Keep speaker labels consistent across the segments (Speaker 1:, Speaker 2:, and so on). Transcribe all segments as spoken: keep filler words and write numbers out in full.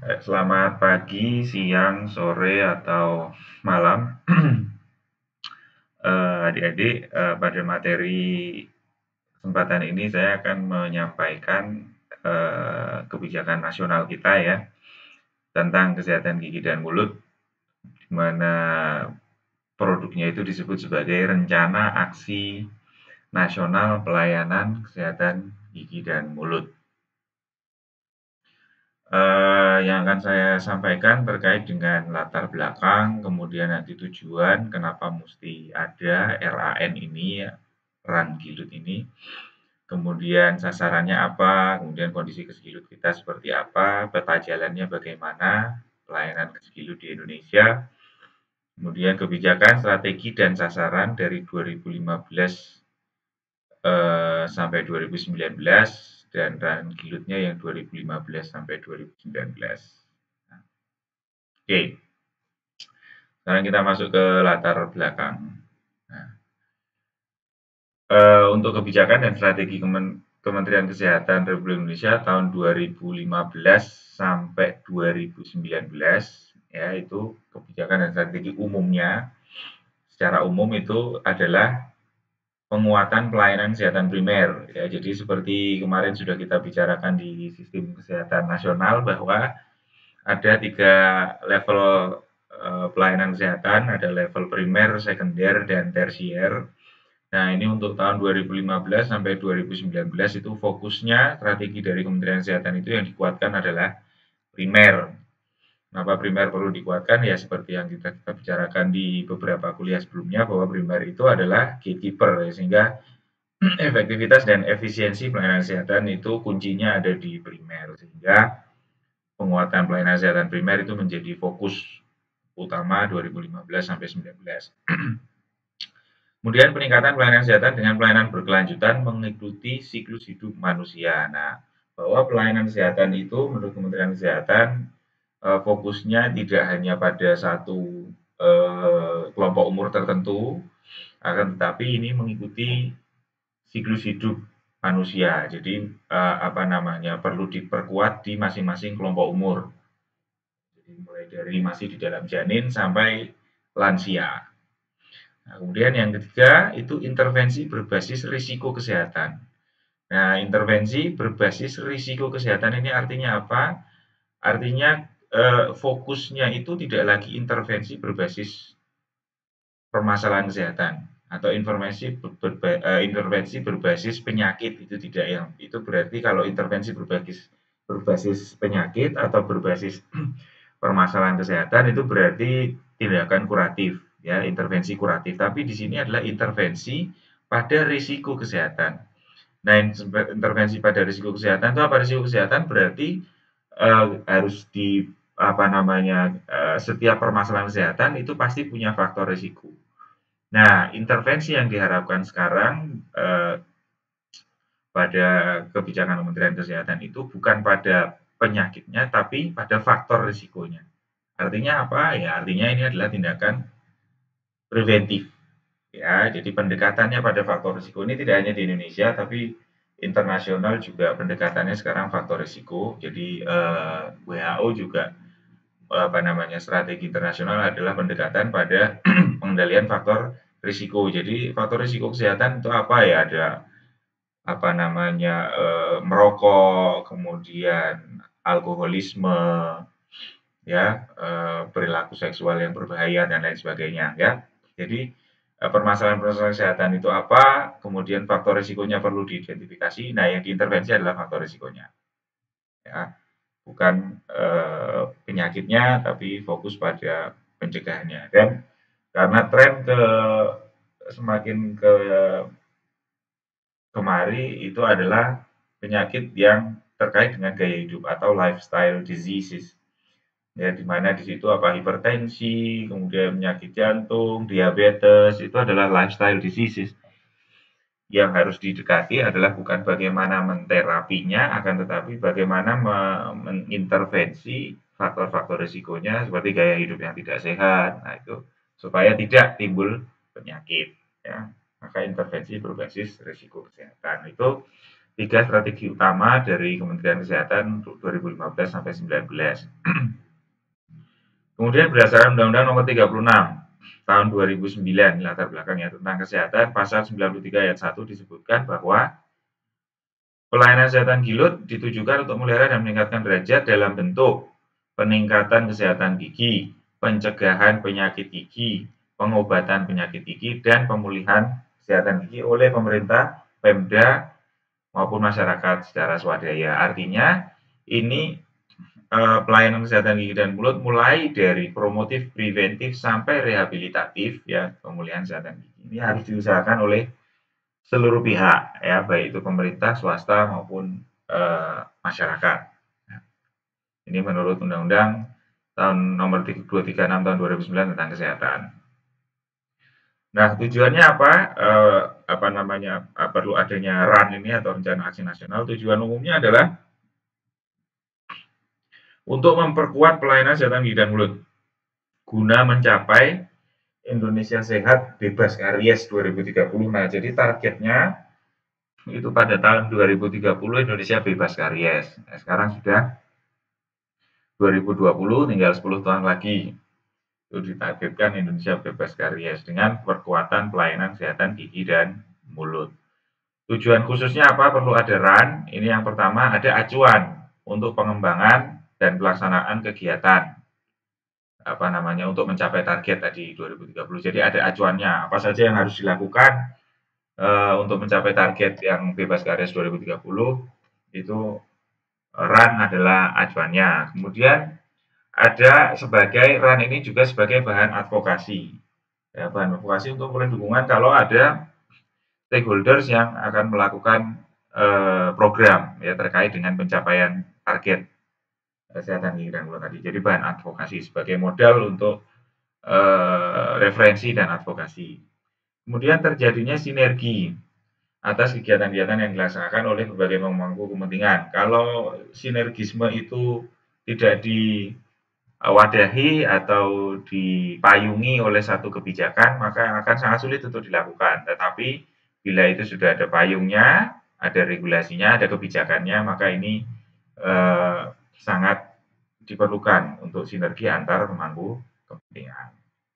Speaker 1: Eh, Selamat pagi, siang, sore, atau malam. Eh, Adik-adik, eh, pada materi kesempatan ini saya akan menyampaikan eh, kebijakan nasional kita ya tentang kesehatan gigi dan mulut, di mana produknya itu disebut sebagai Rencana Aksi Nasional Pelayanan Kesehatan Gigi dan Mulut. Eh, yang akan saya sampaikan terkait dengan latar belakang, kemudian nanti tujuan, kenapa mesti ada R A N ini, Run Gilut ini, kemudian sasarannya apa, kemudian kondisi kesegilut kita seperti apa, peta jalannya bagaimana, pelayanan kesegilut di Indonesia, kemudian kebijakan, strategi, dan sasaran dari dua ribu lima belas eh, sampai dua ribu sembilan belas dan Run Gilutnya yang dua ribu lima belas sampai dua ribu sembilan belas. Nah, Oke, sekarang kita masuk ke latar belakang. Nah, eh, untuk kebijakan dan strategi Kemen- Kementerian Kesehatan Republik Indonesia tahun dua ribu lima belas sampai dua ribu sembilan belas, ya itu kebijakan dan strategi umumnya. Secara umum itu adalah penguatan pelayanan kesehatan primer. Ya, jadi seperti kemarin sudah kita bicarakan di sistem kesehatan nasional bahwa ada tiga level eh, pelayanan kesehatan, ada level primer, sekunder, dan tersier. Nah, ini untuk tahun dua ribu lima belas sampai dua ribu sembilan belas itu fokusnya strategi dari Kementerian Kesehatan itu yang dikuatkan adalah primer. Kenapa primer perlu dikuatkan? Ya seperti yang kita, kita bicarakan di beberapa kuliah sebelumnya bahwa primer itu adalah gatekeeper ya, sehingga efektivitas dan efisiensi pelayanan kesehatan itu kuncinya ada di primer, sehingga penguatan pelayanan kesehatan primer itu menjadi fokus utama dua ribu lima belas sampai sembilan belas. Kemudian peningkatan pelayanan kesehatan dengan pelayanan berkelanjutan mengikuti siklus hidup manusia. Nah, bahwa pelayanan kesehatan itu menurut Kementerian Kesehatan eh, fokusnya tidak hanya pada satu eh, kelompok umur tertentu, akan tetapi ini mengikuti siklus hidup manusia. Jadi eh, apa namanya perlu diperkuat di masing-masing kelompok umur. Jadi mulai dari masih di dalam janin sampai lansia. Nah, kemudian yang ketiga itu intervensi berbasis risiko kesehatan. Nah, intervensi berbasis risiko kesehatan ini artinya apa? Artinya eh, fokusnya itu tidak lagi intervensi berbasis permasalahan kesehatan atau informasi berba, uh, intervensi berbasis penyakit, itu tidak, yang itu berarti kalau intervensi berbasis berbasis penyakit atau berbasis permasalahan kesehatan itu berarti tindakan kuratif ya, intervensi kuratif, tapi di sini adalah intervensi pada risiko kesehatan. Nah, intervensi pada risiko kesehatan itu apa? Risiko kesehatan berarti uh, harus di apa namanya uh, setiap permasalahan kesehatan itu pasti punya faktor risiko. Nah, intervensi yang diharapkan sekarang eh, pada kebijakan Kementerian Kesehatan itu bukan pada penyakitnya, tapi pada faktor risikonya. Artinya apa? Ya, artinya ini adalah tindakan preventif. Ya, jadi pendekatannya pada faktor risiko ini tidak hanya di Indonesia, tapi internasional juga pendekatannya sekarang faktor risiko. Jadi eh, W H O juga apa namanya strategi internasional adalah pendekatan pada pengendalian faktor risiko. Jadi faktor risiko kesehatan itu apa ya? Ada apa namanya eh, merokok, kemudian alkoholisme, ya eh, perilaku seksual yang berbahaya dan lain sebagainya, ya. Jadi eh, permasalahan-permasalahan kesehatan itu apa? Kemudian faktor risikonya perlu diidentifikasi. Nah, yang diintervensi adalah faktor risikonya, ya. Bukan eh, penyakitnya, tapi fokus pada pencegahannya. Dan karena tren ke semakin ke kemari itu adalah penyakit yang terkait dengan gaya hidup atau lifestyle diseases. Ya, di mana di situ apa hipertensi, kemudian penyakit jantung, diabetes, itu adalah lifestyle diseases. Yang harus didekati adalah bukan bagaimana menterapinya, akan tetapi bagaimana mengintervensi faktor-faktor risikonya seperti gaya hidup yang tidak sehat. Nah, itu supaya tidak timbul penyakit, ya. Maka intervensi berbasis risiko kesehatan itu tiga strategi utama dari Kementerian Kesehatan untuk dua ribu lima belas sampai sembilan belas. Kemudian berdasarkan Undang-Undang Nomor tiga puluh enam Tahun dua ribu sembilan, latar belakangnya tentang kesehatan, pasal sembilan puluh tiga ayat satu disebutkan bahwa pelayanan kesehatan Gilut ditujukan untuk memelihara dan meningkatkan derajat dalam bentuk peningkatan kesehatan gigi, pencegahan penyakit gigi, pengobatan penyakit gigi, dan pemulihan kesehatan gigi oleh pemerintah, Pemda, maupun masyarakat secara swadaya. Artinya, ini eh, pelayanan kesehatan gigi dan mulut mulai dari promotif, preventif, sampai rehabilitatif, ya, pemulihan kesehatan gigi. Ini harus diusahakan oleh seluruh pihak, ya, baik itu pemerintah, swasta, maupun eh, masyarakat. Nah, ini menurut Undang-Undang tahun nomor dua ratus tiga puluh enam tahun dua ribu sembilan tentang kesehatan. Nah, tujuannya apa? Eh, apa namanya? Eh, perlu adanya R A N ini atau Rencana Aksi Nasional. Tujuan umumnya adalah untuk memperkuat pelayanan kesehatan gigi dan mulut guna mencapai Indonesia Sehat Bebas Karies dua ribu tiga puluh. Nah, jadi targetnya itu pada tahun dua ribu tiga puluh Indonesia bebas karies. Nah, sekarang sudah dua ribu dua puluh, tinggal sepuluh tahun lagi. Itu ditargetkan Indonesia bebas karies dengan perkuatan pelayanan kesehatan gigi dan mulut. Tujuan khususnya apa? Perlu ada R A N. Ini yang pertama, ada acuan untuk pengembangan dan pelaksanaan kegiatan apa namanya untuk mencapai target tadi dua ribu tiga puluh. Jadi ada acuannya, apa saja yang harus dilakukan uh, untuk mencapai target yang bebas karies dua ribu tiga puluh. Itu R A N adalah acuannya. Kemudian ada sebagai R A N ini juga sebagai bahan advokasi. Ya, bahan advokasi untuk memberi dukungan kalau ada stakeholders yang akan melakukan uh, program ya terkait dengan pencapaian target kesehatan gigi dan mulut tadi. Jadi bahan advokasi sebagai modal untuk uh, referensi dan advokasi. Kemudian terjadinya sinergi atas kegiatan-kegiatan yang dilaksanakan oleh berbagai pemangku kepentingan. Kalau sinergisme itu tidak diwadahi atau dipayungi oleh satu kebijakan, maka akan sangat sulit untuk dilakukan. Tetapi bila itu sudah ada payungnya, ada regulasinya, ada kebijakannya, maka ini eh, sangat diperlukan untuk sinergi antar pemangku kepentingan.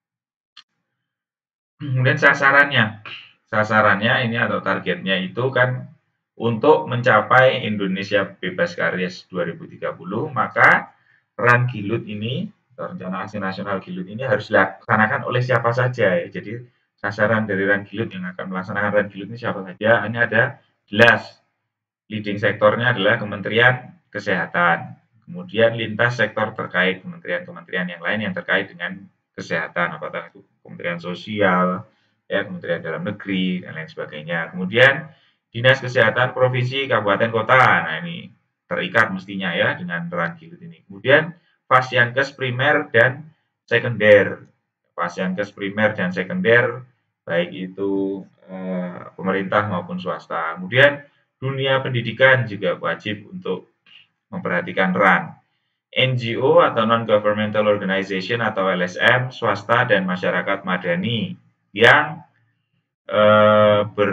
Speaker 1: Kemudian sasarannya, sasarannya ini atau targetnya itu kan untuk mencapai Indonesia bebas karies dua ribu tiga puluh, maka R A N Gilut ini, atau Rencana Aksi Nasional Gilut ini harus dilaksanakan oleh siapa saja ya. Jadi sasaran dari R A N Gilut yang akan melaksanakan R A N Gilut ini siapa saja? Ini ada jelas. Leading sektornya adalah Kementerian Kesehatan. Kemudian lintas sektor terkait kementerian-kementerian yang lain yang terkait dengan kesehatan, apakah itu Kementerian Sosial, ya, Kementerian Dalam Negeri, dan lain sebagainya. Kemudian Dinas Kesehatan Provinsi, Kabupaten, Kota. Nah, ini terikat mestinya ya dengan R A N Gilut ini. Kemudian Fasyankes primer dan sekunder. Fasyankes primer dan sekunder, baik itu eh, pemerintah maupun swasta. Kemudian dunia pendidikan juga wajib untuk memperhatikan R A N. N G O atau Non-Governmental Organization atau L S M, swasta dan masyarakat madani yang eh, ber,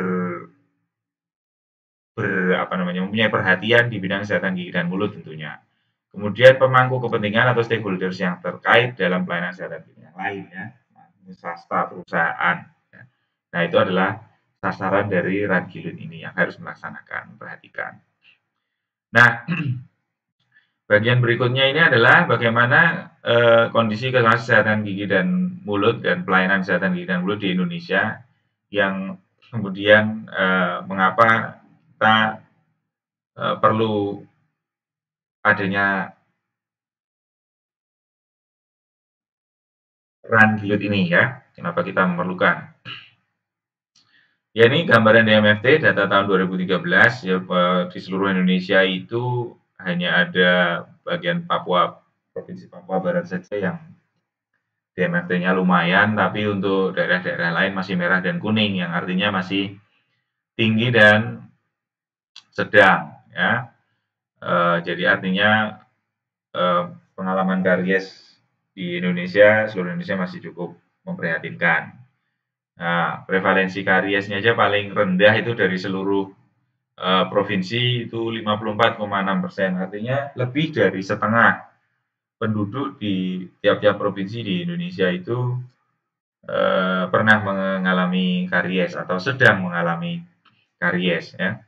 Speaker 1: ber apa namanya mempunyai perhatian di bidang kesehatan gigi dan mulut tentunya. Kemudian pemangku kepentingan atau stakeholders yang terkait dalam pelayanan kesehatan gigi yang lain ya, swasta, perusahaan. Ya. Nah itu adalah sasaran dari R A N Gilut ini yang harus melaksanakan, perhatikan. Nah, bagian berikutnya ini adalah bagaimana eh, kondisi kesehatan gigi dan mulut dan pelayanan kesehatan gigi dan mulut di Indonesia yang kemudian eh, mengapa kita eh, perlu adanya R A N Gilut ini ya, kenapa kita memerlukan. Ya ini gambaran D M F T data tahun dua ribu tiga belas ya, di seluruh Indonesia itu hanya ada bagian Papua, Provinsi Papua Barat saja yang D M F T-nya lumayan, tapi untuk daerah-daerah lain masih merah dan kuning, yang artinya masih tinggi dan sedang. Ya. E, jadi artinya e, pengalaman karies di Indonesia, seluruh Indonesia masih cukup memprihatinkan. Nah, prevalensi kariesnya aja paling rendah itu dari seluruh uh, provinsi itu lima puluh empat koma enam persen, artinya lebih dari setengah penduduk di tiap-tiap provinsi di Indonesia itu uh, pernah mengalami karies atau sedang mengalami karies ya.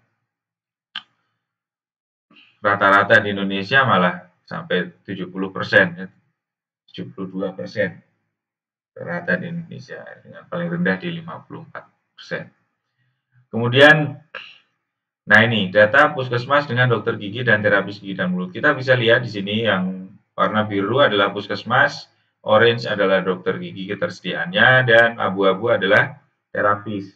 Speaker 1: Rata-rata di Indonesia malah sampai tujuh puluh persen ya, tujuh puluh dua persen rata di Indonesia dengan paling rendah di lima puluh empat persen. Kemudian, nah ini data puskesmas dengan dokter gigi dan terapis gigi dan mulut. Kita bisa lihat di sini yang warna biru adalah puskesmas, orange adalah dokter gigi ketersediaannya, dan abu-abu adalah terapis.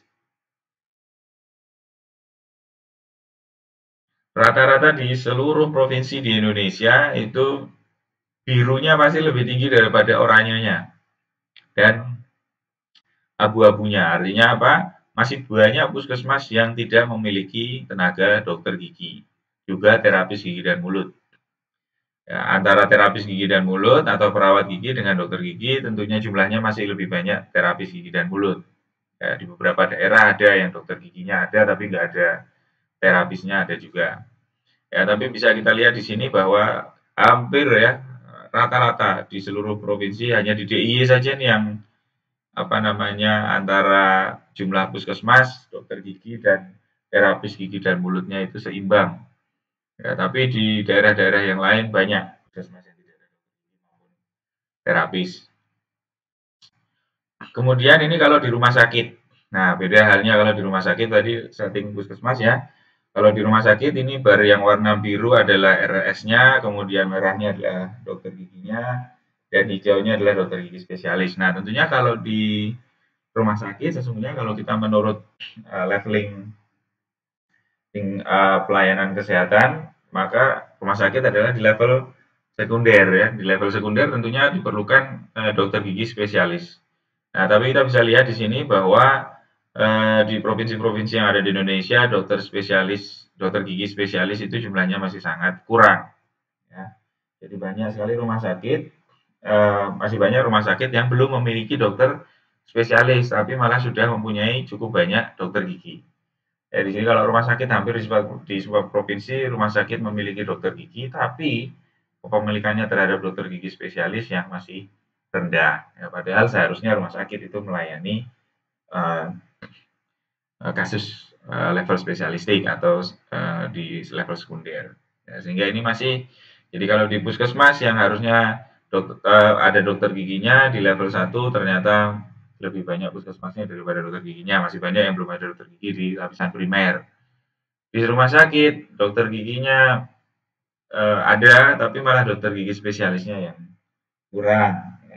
Speaker 1: Rata-rata di seluruh provinsi di Indonesia itu birunya pasti lebih tinggi daripada oranyenya dan abu-abunya. Artinya apa? Masih banyak puskesmas yang tidak memiliki tenaga dokter gigi, juga terapis gigi dan mulut. Ya, antara terapis gigi dan mulut atau perawat gigi dengan dokter gigi tentunya jumlahnya masih lebih banyak terapis gigi dan mulut. Ya, di beberapa daerah ada yang dokter giginya ada tapi nggak ada terapisnya ada juga. Ya, tapi bisa kita lihat di sini bahwa hampir ya rata-rata di seluruh provinsi hanya di D I Y saja nih yang apa namanya antara jumlah puskesmas, dokter gigi dan terapis gigi dan mulutnya itu seimbang. Ya, tapi di daerah-daerah yang lain banyak puskesmas yang tidak ada dokter gigi maupun terapis. Kemudian ini kalau di rumah sakit. Nah, beda halnya kalau di rumah sakit tadi setting puskesmas ya. Kalau di rumah sakit ini bar yang warna biru adalah R S-nya, kemudian merahnya adalah dokter giginya, dan hijaunya adalah dokter gigi spesialis. Nah, tentunya kalau di rumah sakit sesungguhnya kalau kita menurut uh, leveling uh, pelayanan kesehatan, maka rumah sakit adalah di level sekunder ya. Di level sekunder tentunya diperlukan uh, dokter gigi spesialis. Nah, tapi kita bisa lihat di sini bahwa uh, di provinsi-provinsi yang ada di Indonesia, dokter spesialis, dokter gigi spesialis itu jumlahnya masih sangat kurang. Ya. Jadi banyak sekali rumah sakit, uh, masih banyak rumah sakit yang belum memiliki dokter spesialis, tapi malah sudah mempunyai cukup banyak dokter gigi. Ya, di sini kalau rumah sakit hampir di sebuah, di sebuah provinsi rumah sakit memiliki dokter gigi, tapi kepemilikannya terhadap dokter gigi spesialis yang masih rendah. Ya, padahal seharusnya rumah sakit itu melayani uh, kasus uh, level spesialistik atau uh, di level sekunder. Ya, sehingga ini masih, jadi kalau di puskesmas yang harusnya dokter, uh, ada dokter giginya di level satu ternyata lebih banyak puskesmasnya daripada dokter giginya, masih banyak yang belum ada dokter gigi di lapisan primer. Di rumah sakit dokter giginya uh, ada, tapi malah dokter gigi spesialisnya yang kurang. Ya.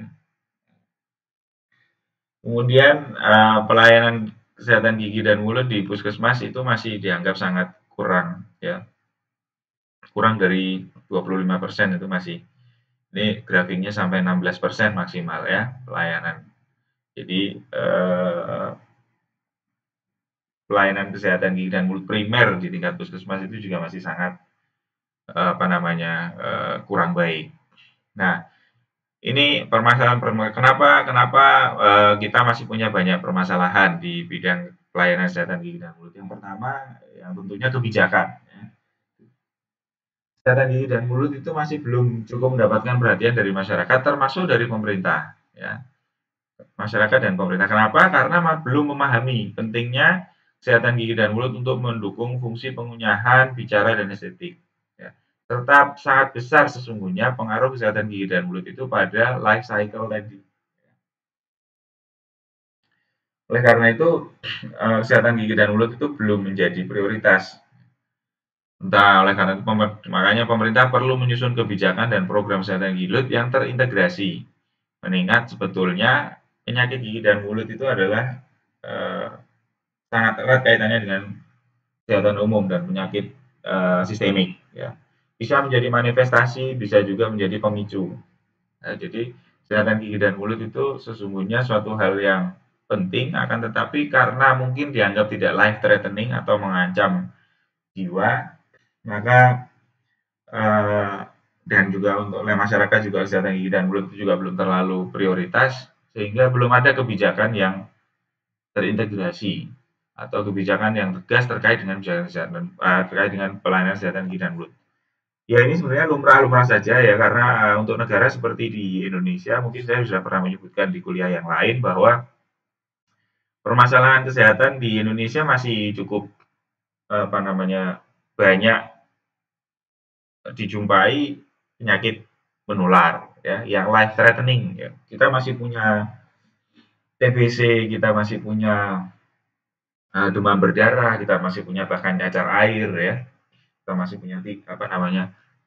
Speaker 1: Kemudian uh, pelayanan kesehatan gigi dan mulut di puskesmas itu masih dianggap sangat kurang, ya, kurang dari dua puluh lima persen itu masih. Ini grafiknya sampai enam belas persen maksimal ya pelayanan. Jadi eh, pelayanan kesehatan gigi dan mulut primer di tingkat puskesmas itu juga masih sangat eh, apa namanya eh, kurang baik. Nah, ini permasalahan kenapa kenapa eh, kita masih punya banyak permasalahan di bidang pelayanan kesehatan gigi dan mulut. Yang pertama, yang tentunya kebijakan. Ya. Kesehatan gigi dan mulut itu masih belum cukup mendapatkan perhatian dari masyarakat, termasuk dari pemerintah. Ya. Masyarakat dan pemerintah. Kenapa? Karena belum memahami pentingnya kesehatan gigi dan mulut untuk mendukung fungsi pengunyahan, bicara, dan estetik. Ya. Tetap sangat besar sesungguhnya pengaruh kesehatan gigi dan mulut itu pada life cycle tadi. Oleh karena itu, kesehatan gigi dan mulut itu belum menjadi prioritas. Entah oleh karena itu, makanya pemerintah perlu menyusun kebijakan dan program kesehatan gigi mulut yang terintegrasi. Mengingat sebetulnya penyakit gigi dan mulut itu adalah eh, sangat erat kaitannya dengan kesehatan umum dan penyakit eh, sistemik. Ya. Bisa menjadi manifestasi, bisa juga menjadi pemicu. Nah, jadi kesehatan gigi dan mulut itu sesungguhnya suatu hal yang penting, akan tetapi karena mungkin dianggap tidak life threatening atau mengancam jiwa, maka eh, dan juga untuk oleh masyarakat juga kesehatan gigi dan mulut itu juga belum terlalu prioritas, sehingga belum ada kebijakan yang terintegrasi. atau kebijakan yang tegas terkait dengan kesehatan, uh, terkait dengan pelayanan kesehatan gigi dan mulut. Ya ini sebenarnya lumrah-lumrah saja ya, karena uh, untuk negara seperti di Indonesia, mungkin saya sudah pernah menyebutkan di kuliah yang lain bahwa permasalahan kesehatan di Indonesia masih cukup apa namanya banyak dijumpai penyakit menular ya, yang life threatening ya. Kita masih punya T B C, kita masih punya uh, demam berdarah, kita masih punya bahkan cacar air ya, kita masih punya apa namanya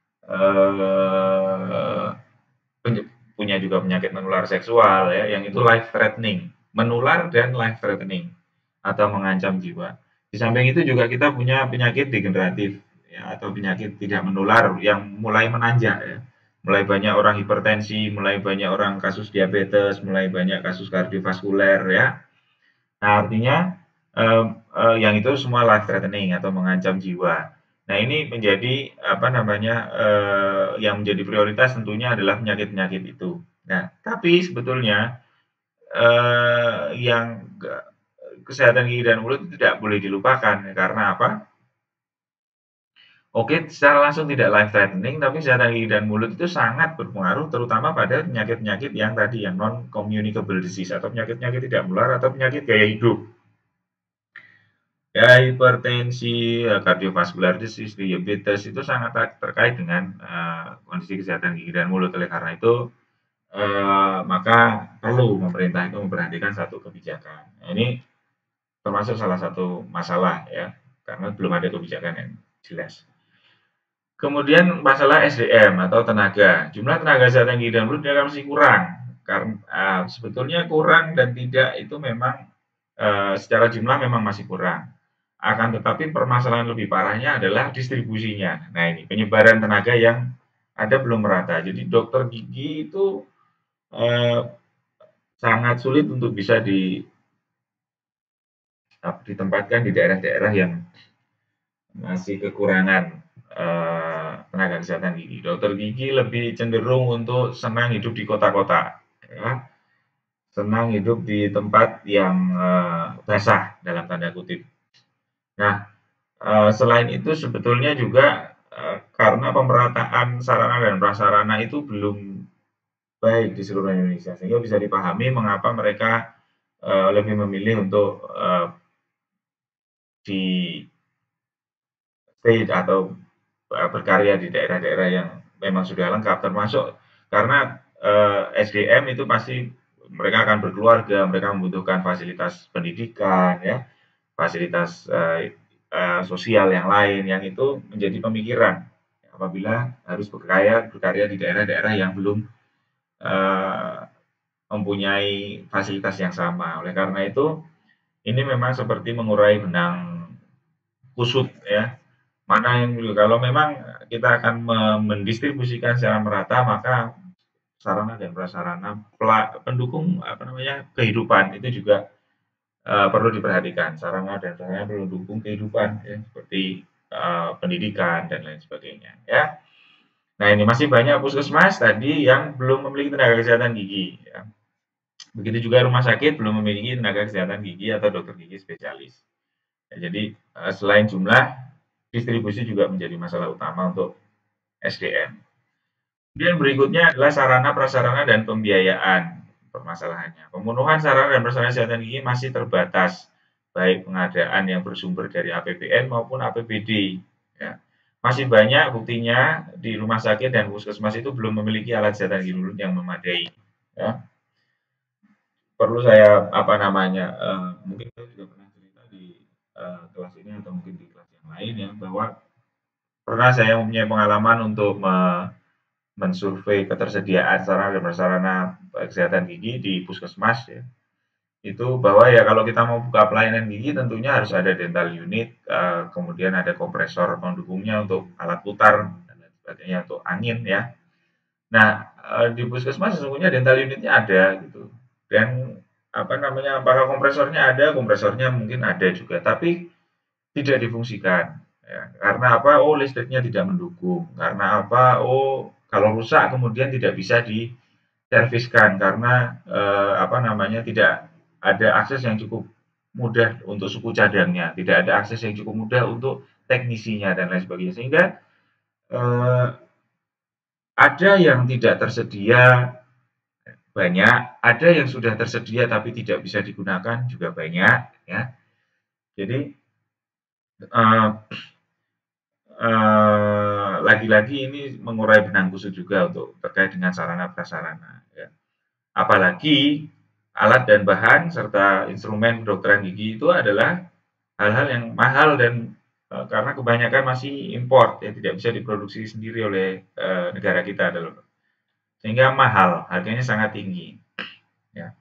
Speaker 1: uh, punya juga penyakit menular seksual ya, yang itu life threatening, menular dan life threatening atau mengancam jiwa. Di samping itu juga kita punya penyakit degeneratif ya, atau penyakit tidak menular yang mulai menanjak ya. Mulai banyak orang hipertensi, mulai banyak orang kasus diabetes, mulai banyak kasus kardiovaskuler ya. Nah, artinya eh, eh, yang itu semua life threatening atau mengancam jiwa. Nah, ini menjadi apa namanya eh, yang menjadi prioritas tentunya adalah penyakit-penyakit itu. Nah, tapi sebetulnya eh, yang kesehatan gigi dan mulut tidak boleh dilupakan karena apa? Oke, secara langsung tidak life threatening, tapi kesehatan gigi dan mulut itu sangat berpengaruh terutama pada penyakit-penyakit yang tadi yang non communicable disease atau penyakit-penyakit tidak menular atau penyakit gaya hidup. Ya, hipertensi, kardiovaskular disease, diabetes itu sangat terkait dengan uh, kondisi kesehatan gigi dan mulut. Oleh karena itu, uh, maka perlu pemerintah itu memperhatikan satu kebijakan. Nah, ini termasuk salah satu masalah ya, karena belum ada kebijakan yang jelas. Kemudian masalah S D M atau tenaga. Jumlah tenaga kesehatan gigi dan mulut masih kurang. Karena uh, sebetulnya kurang dan tidak itu memang uh, secara jumlah memang masih kurang. Akan tetapi permasalahan lebih parahnya adalah distribusinya. Nah ini penyebaran tenaga yang ada belum merata. Jadi dokter gigi itu uh, sangat sulit untuk bisa di, ditempatkan di daerah-daerah yang masih kekurangan uh, tenaga kesehatan gigi. Dokter gigi lebih cenderung untuk senang hidup di kota-kota, ya. Senang hidup di tempat yang uh, basah dalam tanda kutip. Nah, uh, selain itu sebetulnya juga uh, karena pemerataan sarana dan prasarana itu belum baik di seluruh Indonesia, sehingga bisa dipahami mengapa mereka uh, lebih memilih untuk uh, di state atau berkarya di daerah-daerah yang memang sudah lengkap, termasuk karena eh, S D M itu pasti mereka akan berkeluarga, mereka membutuhkan fasilitas pendidikan, ya, fasilitas eh, eh, sosial yang lain, yang itu menjadi pemikiran apabila harus berkarya berkarya di daerah-daerah yang belum eh, mempunyai fasilitas yang sama. Oleh karena itu, ini memang seperti mengurai benang kusut ya, mana yang dulu. Kalau memang kita akan mendistribusikan secara merata, maka sarana dan prasarana pendukung apa namanya kehidupan itu juga uh, perlu diperhatikan. Sarana dan prasarana perlu mendukung kehidupan ya, seperti uh, pendidikan dan lain sebagainya ya. Nah ini masih banyak puskesmas tadi yang belum memiliki tenaga kesehatan gigi ya. Begitu juga rumah sakit belum memiliki tenaga kesehatan gigi atau dokter gigi spesialis. Ya, jadi uh, selain jumlah, distribusi juga menjadi masalah utama untuk S D M. Kemudian berikutnya adalah sarana prasarana dan pembiayaan permasalahannya. Pemenuhan sarana dan prasarana kesehatan gigi masih terbatas, baik pengadaan yang bersumber dari A P B N maupun A P B D. Ya. Masih banyak buktinya di rumah sakit dan puskesmas itu belum memiliki alat kesehatan gigi mulut yang memadai. Ya. Perlu saya apa namanya? Uh, mungkin saya juga pernah cerita di uh, kelas ini atau mungkin di kelas yang lain ya, bahwa pernah saya mempunyai pengalaman untuk me mensurvei ketersediaan sarana dan prasarana kesehatan gigi di puskesmas ya. Itu bahwa ya kalau kita mau buka pelayanan gigi tentunya harus ada dental unit, uh, kemudian ada kompresor pendukungnya untuk alat putar dan lain sebagainya untuk angin ya. Nah, uh, di puskesmas sesungguhnya dental unitnya ada gitu. Dan apa namanya, apakah kompresornya ada, kompresornya mungkin ada juga, tapi tidak difungsikan. Ya, karena apa? Oh, listriknya tidak mendukung. Karena apa? Oh, kalau rusak kemudian tidak bisa diserviskan karena eh, apa namanya tidak ada akses yang cukup mudah untuk suku cadangnya, tidak ada akses yang cukup mudah untuk teknisinya dan lain sebagainya. Sehingga eh, ada yang tidak tersedia banyak, ada yang sudah tersedia tapi tidak bisa digunakan juga banyak, ya. Jadi eh, eh, lagi-lagi ini mengurai benang kusut juga untuk terkait dengan sarana prasarana, ya. Apalagi alat dan bahan serta instrumen kedokteran gigi itu adalah hal-hal yang mahal dan eh, karena kebanyakan masih import, ya, tidak bisa diproduksi sendiri oleh eh, negara kita dalam sehingga mahal, harganya sangat tinggi, ya.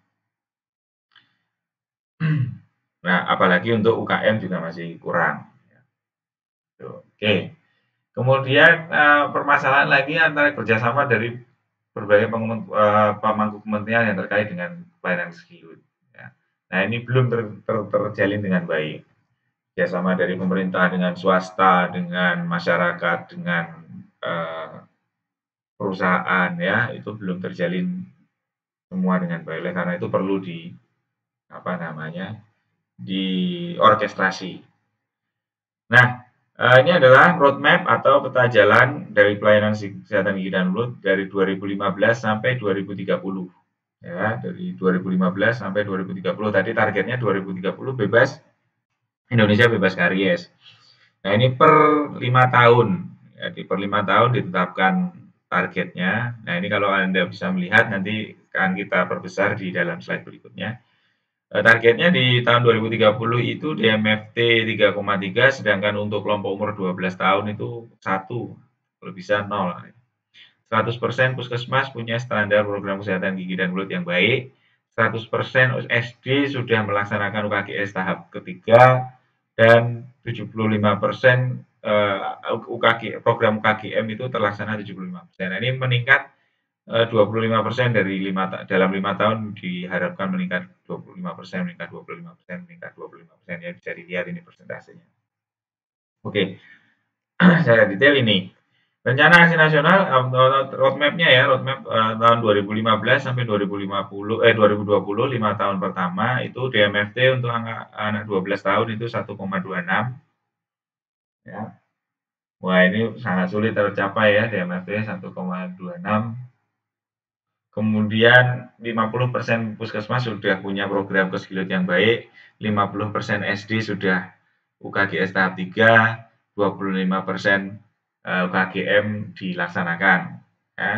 Speaker 1: Nah, apalagi untuk U K M juga masih kurang. Ya. Oke. Kemudian eh, permasalahan lagi antara kerjasama dari berbagai eh, pemangku kementerian yang terkait dengan pelayanan skill. Ya. Nah, ini belum ter, ter, terjalin dengan baik. Kerjasama dari pemerintah dengan swasta, dengan masyarakat, dengan eh, perusahaan, ya, itu belum terjalin semua dengan baik. Oleh karena itu perlu di apa namanya diorkestrasi. Nah, eh, ini adalah roadmap atau peta jalan dari pelayanan kesehatan gigi dan mulut dari dua ribu lima belas sampai dua ribu tiga puluh. Ya, dari dua ribu lima belas sampai dua ribu tiga puluh. Tadi targetnya dua ribu tiga puluh bebas Indonesia bebas karies. Nah, ini per lima tahun. Ya, di per lima tahun ditetapkan targetnya. Nah, ini kalau Anda bisa melihat nanti akan kita perbesar di dalam slide berikutnya. Eh, targetnya di tahun dua ribu tiga puluh itu D M F T tiga koma tiga, sedangkan untuk kelompok umur dua belas tahun itu satu, kalau bisa nol. seratus persen puskesmas punya standar program kesehatan gigi dan mulut yang baik. seratus persen S D sudah melaksanakan U K G S tahap ketiga dan tujuh puluh lima persen U K G, program U K G M itu terlaksana tujuh puluh lima persen. Nah, ini meningkat dua puluh lima persen dari lima dalam lima tahun diharapkan meningkat dua puluh lima persen, meningkat dua puluh lima persen, meningkat dua puluh lima persen, ya, bisa dilihat ini persentasenya. Oke, saya detail ini. Rencana aksi nasional roadmap-nya, ya, roadmap uh, tahun dua ribu lima belas sampai dua ribu lima puluh eh dua ribu dua puluh, lima tahun pertama itu D M F T untuk anak, anak dua belas tahun itu satu koma dua enam, ya. Wah, ini sangat sulit tercapai, ya, D M F T satu koma dua enam. Kemudian lima puluh persen puskesmas sudah punya program keskilut yang baik, lima puluh persen S D sudah U K G S tahap tiga, dua puluh lima persen U K G M dilaksanakan. Ya.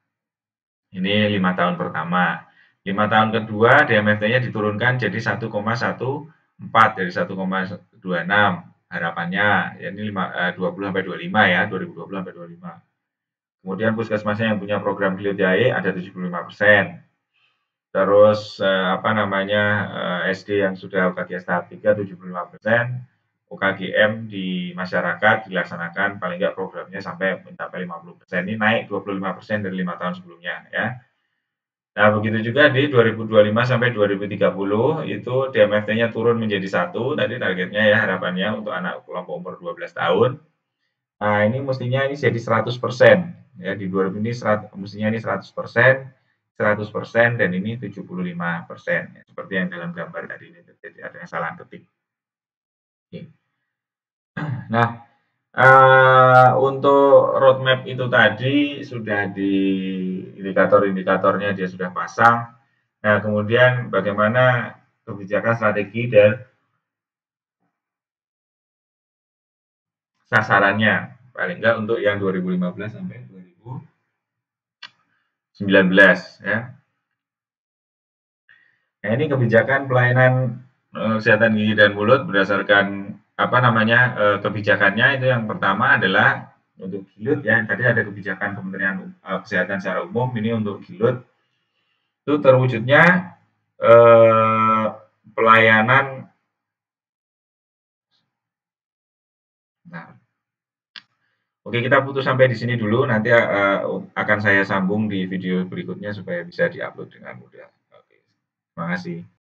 Speaker 1: Ini lima tahun pertama. Lima tahun kedua D M F T-nya diturunkan jadi satu koma empat belas dari satu koma dua enam harapannya. Ya, ini dua puluh sampai dua puluh lima, ya, dua ribu dua puluh sampai dua puluh lima. Kemudian puskesmasnya yang punya program kilut jahe ada tujuh puluh lima persen. Terus eh, apa namanya eh, S D yang sudah U K G S tahap tiga tujuh puluh lima persen, U K G M di masyarakat dilaksanakan paling enggak programnya sampai mencapai lima puluh persen. Ini naik dua puluh lima persen dari lima tahun sebelumnya, ya. Nah, begitu juga di dua ribu dua puluh lima sampai dua ribu tiga puluh itu D M F T-nya turun menjadi satu, tadi targetnya, ya, harapannya untuk anak kelompok umur dua belas tahun. Nah, ini mestinya ini jadi seratus persen, ya, di dua ribu ini seratus, mestinya ini seratus persen, seratus persen dan ini tujuh puluh lima persen, ya, seperti yang dalam gambar tadi ini, jadi ada yang salah ketik. Oke. Nah, uh, untuk roadmap itu tadi sudah di indikator-indikatornya dia sudah pasang. Nah, kemudian bagaimana kebijakan strategi dan sasarannya, paling enggak untuk yang dua ribu lima belas sampai dua ribu sembilan belas, ya. Nah, ini kebijakan pelayanan uh, kesehatan gigi dan mulut berdasarkan apa namanya uh, kebijakannya itu yang pertama adalah untuk gilut, ya. Tadi ada kebijakan Kementerian uh, Kesehatan secara umum, ini untuk gilut itu terwujudnya uh, pelayanan. Nah, oke, kita putus sampai di sini dulu. Nanti uh, akan saya sambung di video berikutnya supaya bisa diupload dengan mudah. Oke, terima kasih.